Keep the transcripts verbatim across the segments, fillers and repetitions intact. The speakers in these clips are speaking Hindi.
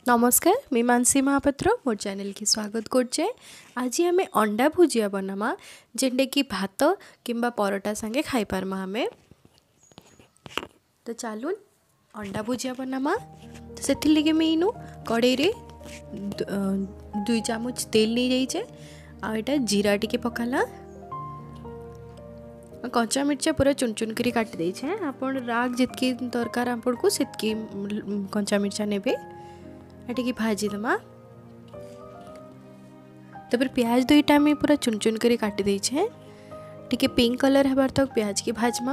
नमस्कार मी मानसी महापात्र मोर चैनल की स्वागत करचे। आज आम अंडा भुजिया बनामा जेनटे कि भात किंबा परोटा संगे खाई पारमा हमें। तो चलून अंडा भुजिया बनामा। तो से लगे मैं इनु कड़े रे दुई चामच तेल नहीं जाइए आटा जीरा टिके पकाला कंचा मिर्चा पूरा चुन चुन करी काट देछे। आपण राग जितकी दरकार आपण को सेतकी कंचा मिर्चा नेबे टी भाजी दमा। तपर प्याज दुईटा में पूरा चुन चुन करी काटी देछे टिके पिंक कलर हबार तक प्याज की भाजमा।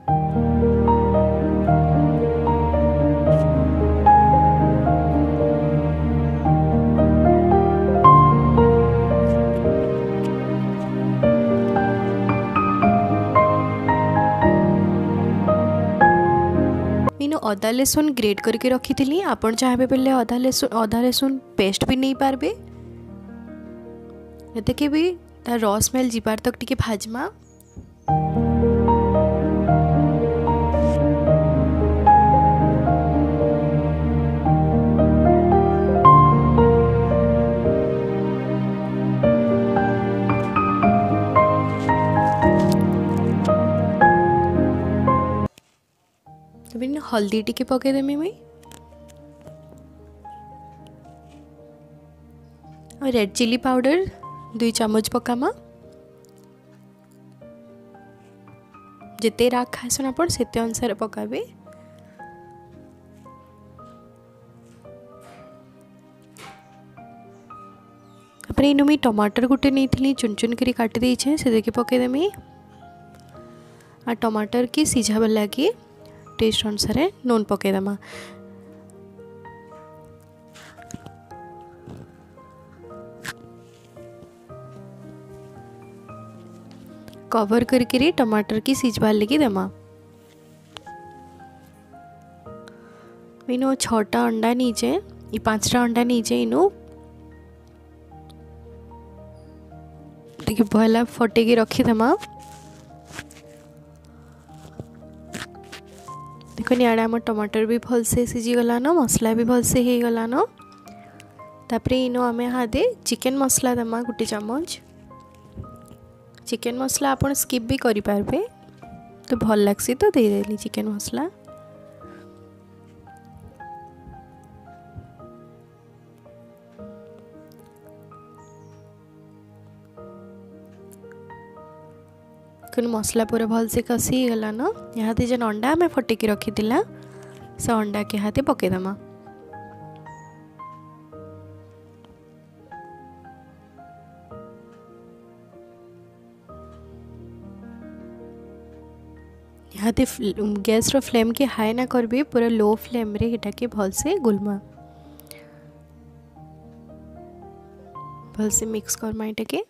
अदा लसुन ग्रेट करके रखी थी। आपन चाहे पहले अदा लसुन अदा लसुन पेस्ट भी नहीं पारबे ये भी तार रस स्मेल जीवार तक टिके भाजमा। हल्दी टिके पकईदेमी मुई और रेड चिली पाउडर दुई चामच पकामा। जिते राग खासन आप सेते अनुसार पकाबे। इनु मुई टमाटर गुटे नहीं चुन चुन करी काटी देछे से देखि पकईदेमी। आ टमाटर की सीझाब लगी टेस्ट अनुसार नून पकईदमा। कवर करके टमाटर की सीझबार लगी देमा। इनो छटा अंडा नीचे ये पांचटा अंडा नीचे इनो देखिए भला फटेगी रखीदेमा। देखो इे आम टमाटर भी भलसे सीझीगलान मसला भी भलसे हो गलान। तापर इनो आम हाँ दे चिकेन मसला दमा गोटे चामच। चिकेन मसला आप स्किप भी करि पारबे तो भल लगसी तो दे देली चिकेन मसला। मसला पूरा भल से कसी गलान। यहाँ जेन अंडा आम फटेकी रखी से अंडा के हाथे पकईदमा। यहाँ गैस रो फ्लेम के हाई ना करबे पूरा लो फ्लेम रे एटा के भल से गुलमा भल से मिक्स करमा एटा के।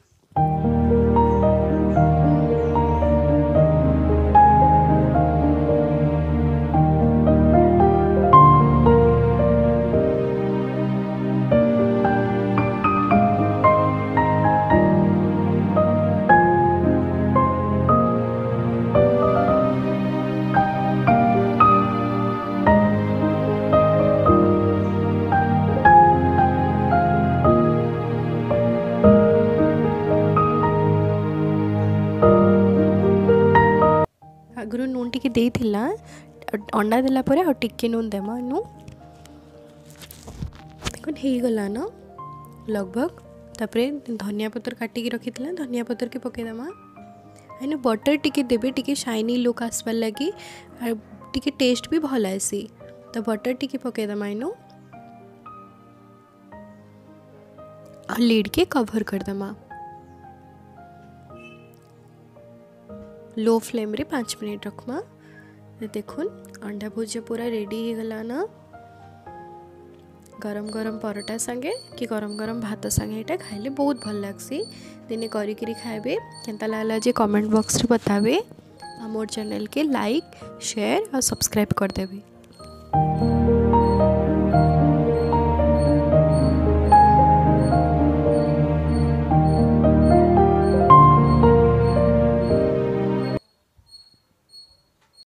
आगु नून टिके देइथिला अंडा देला परे आ टिके नून देमा नु देखो हे गला न लगभग। तापरे धनिया पत्तर काटिकी रखिथिला धनिया पत्तर के पके देमा। एनु बटर टिके देबे टिके शाइनी लुक आसबार लगी आ टिके टेस्ट भी भल आसी तो बटर टिके पके देमा। एनु आ लीड के कवर कर देमा लो फ्लेम रे पाँच मिनट रखमा। देखुन अंडा भुजिया पूरा रेडी हो गला ना। गरम गरम परोटा संगे कि गरम गरम भात संगे एटा खाइले बहुत भल लागसी। दिने करी करी खाइबे केनता लागला जे कमेंट बॉक्स रे बताबे। आ मोर चैनल के लाइक शेयर और सब्सक्राइब कर देबे।